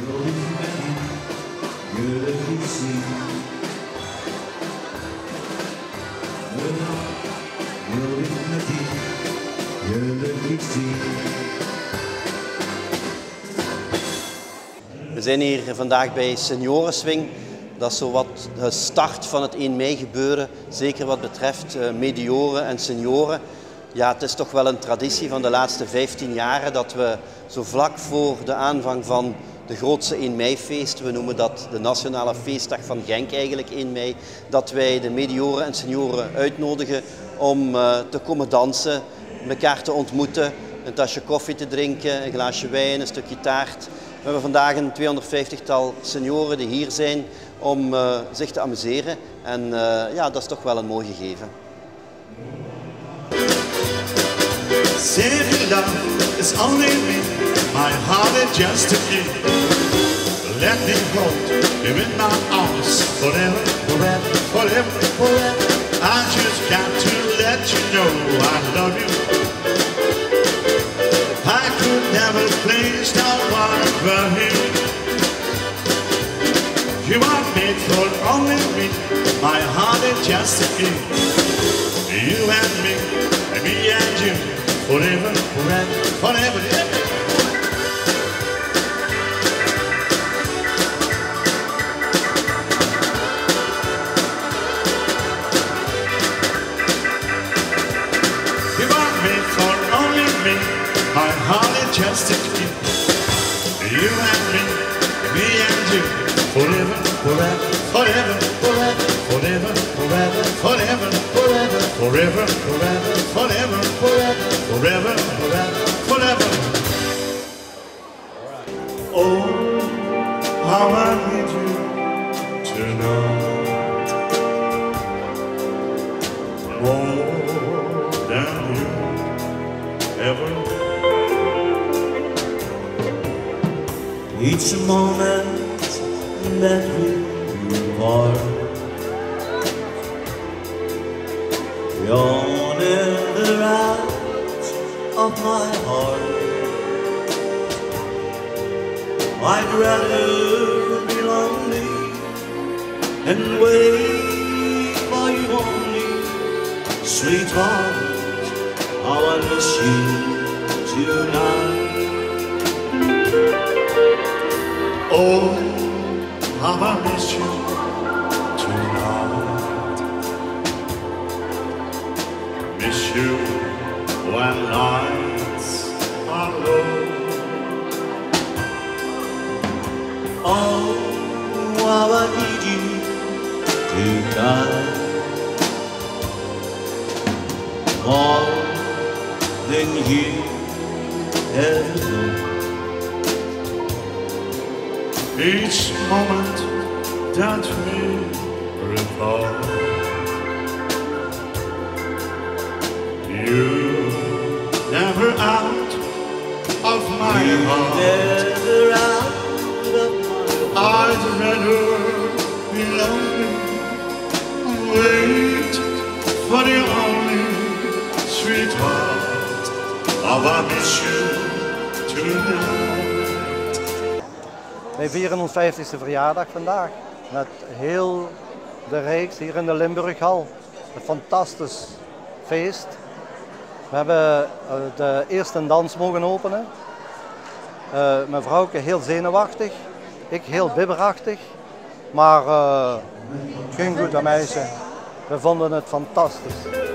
wil ik met je gelukkig zien. Wil ik met je gelukkig zien. We zijn hier vandaag bij Seniorenswing. Dat is zo wat de start van het 1 mei gebeuren, zeker wat betreft medioren en senioren. Ja, het is toch wel een traditie van de laatste 15 jaar dat we zo vlak voor de aanvang van de grootste 1 mei-feest, we noemen dat de Nationale Feestdag van Genk eigenlijk 1 mei, dat wij de medioren en senioren uitnodigen om te komen dansen, elkaar te ontmoeten, een tasje koffie te drinken, een glaasje wijn, een stukje taart. We hebben vandaag een 250-tal senioren die hier zijn om zich te amuseren en ja, dat is toch wel een mooi gegeven. Say love is only me, my heart is just a key. Let me hold you in my arms forever, forever, forever, forever. I just got to let you know I love you. I could never place no one but you. You are made for only me, my heart is just a key. You and me and you. Forever, forever, forever, ever. You are made for only me, my heart is just a key. You and me and you. Forever, forever, forever, forever, forever, forever, forever, forever, forever, forever, forever, forever. Forever, forever, forever. Oh, how I need you tonight, more than you ever. Each moment that we part, you're never out of my heart. I'd rather be lonely and wait for you only, sweetheart. How I miss you tonight. Oh, how I miss you tonight. Miss you when lights are low. Oh, how I need you tonight. More than you ever know. Each moment that we recall, you never out of my heart. Never out of my heart. I'd rather be lonely, wait for the only sweetheart. How I miss you tonight. Wij vieren ons 50ste verjaardag vandaag met heel de reeks hier in de Limburghal. Een fantastisch feest. We hebben de eerste dans mogen openen. Mijn vrouwke heel zenuwachtig, ik heel bibberachtig, maar het ging goed, dat meisje. We vonden het fantastisch.